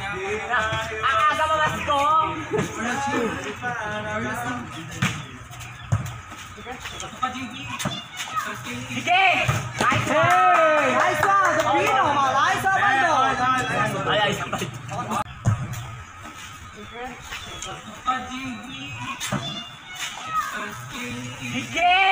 Ang aga mamas ko! Sige! Nice one! Nice one! Pino! Nice one, Bando! Ay, sige!